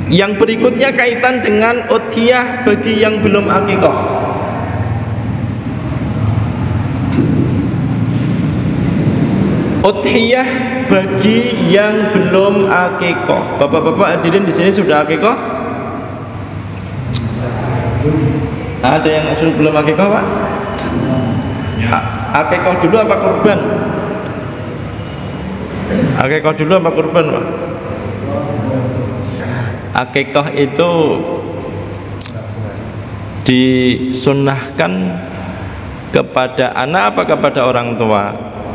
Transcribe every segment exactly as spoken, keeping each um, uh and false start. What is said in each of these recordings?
Yang berikutnya kaitan dengan udhiyah bagi yang belum akikoh. Udhiyah bagi yang belum akikoh. Bapak-bapak hadirin di sini sudah akikoh? Ada yang sudah belum akikoh, Pak? Akikoh dulu apa kurban? Akikoh dulu apa kurban, Pak? Akikoh itu disunnahkan kepada anak apa kepada orang tua?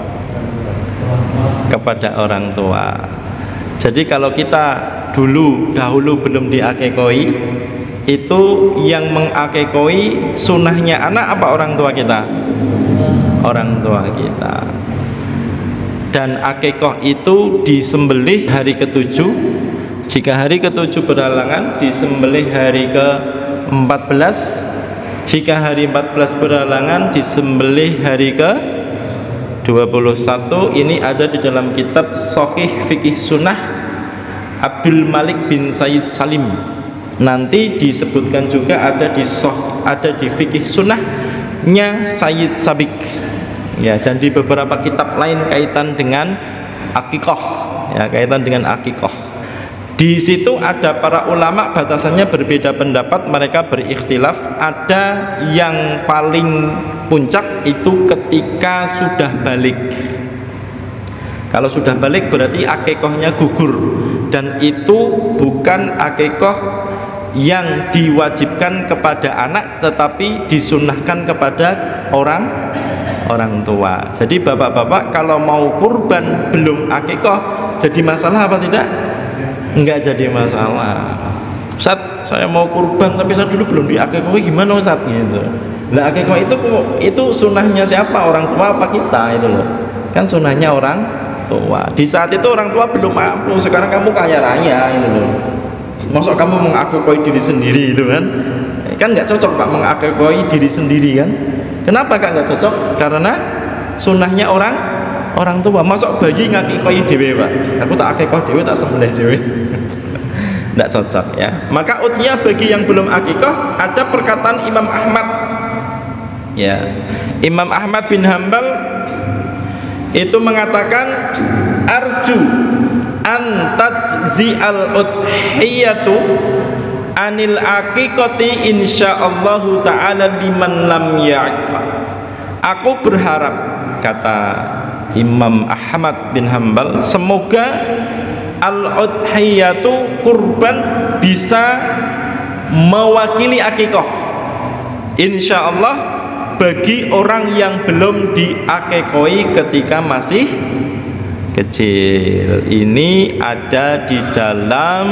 Kepada orang tua. Jadi kalau kita dulu dahulu belum diakekoi, itu yang mengakekoi sunnahnya anak apa orang tua kita? Orang tua kita. Dan akikoh itu disembelih hari ketujuh. Jika hari ketujuh berhalangan, disembelih hari ke empat belas. Jika hari empat belas berhalangan, disembelih hari ke dua puluh satu. Ini ada di dalam kitab Shahih Fikih Sunnah Abdul Malik bin Sayyid Salim. Nanti disebutkan juga ada di soh, ada di Fikih Sunnahnya Sayyid Sabik. Ya, dan di beberapa kitab lain kaitan dengan akikoh, ya, kaitan dengan akikoh. Di situ ada para ulama batasannya berbeda pendapat, mereka berikhtilaf. Ada yang paling puncak itu ketika sudah balik. Kalau sudah balik berarti akikohnya gugur, dan itu bukan akikoh yang diwajibkan kepada anak, tetapi disunnahkan kepada orang orang tua. Jadi bapak-bapak kalau mau kurban belum akikoh, jadi masalah apa tidak? Enggak jadi masalah. Ustaz, saya mau kurban tapi saya dulu belum diakikoh, gimana Ustaz gitu. Lah akikoh itu itu sunnahnya siapa? Orang tua apa kita itu loh. Kan sunnahnya orang tua. Di saat itu orang tua belum mampu, sekarang kamu kaya raya itu loh. Masuk kamu mengakikoi diri sendiri itu kan? Kan nggak cocok Pak mengakikoi diri sendiri kan? Kenapa Kak nggak cocok? Karena sunnahnya orang orang tua. Masuk bayi ngakikoi dewe Pak? Aku tak akikoh dewe, tak sembelih dewe. Nggak cocok ya. Maka udhiyah bagi yang belum akikoh, ada perkataan Imam Ahmad. Ya, Imam Ahmad bin Hambal itu mengatakan arju an tajzi'al udhiyatu anil aqiqati insyaallahu ta'ala liman lam ya'qa. Aku berharap, kata Imam Ahmad bin Hambal, semoga al-udhiyatu kurban bisa mewakili akikoh insyaallah bagi orang yang belum diakekoi ketika masih kecil. Ini ada di dalam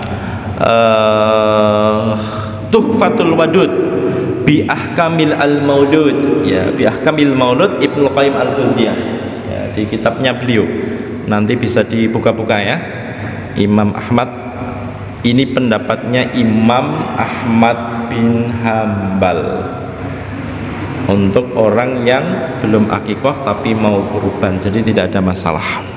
uh, Tuhfatul Wadud bi ahkamil al-maulud, ya, bi ahkamil maulud Ibnu Qayyim al-Jauziyah, ya, di kitabnya beliau. Nanti bisa dibuka-buka ya. Imam Ahmad, ini pendapatnya Imam Ahmad bin Hambal untuk orang yang belum akikoh tapi mau kurban, jadi tidak ada masalah.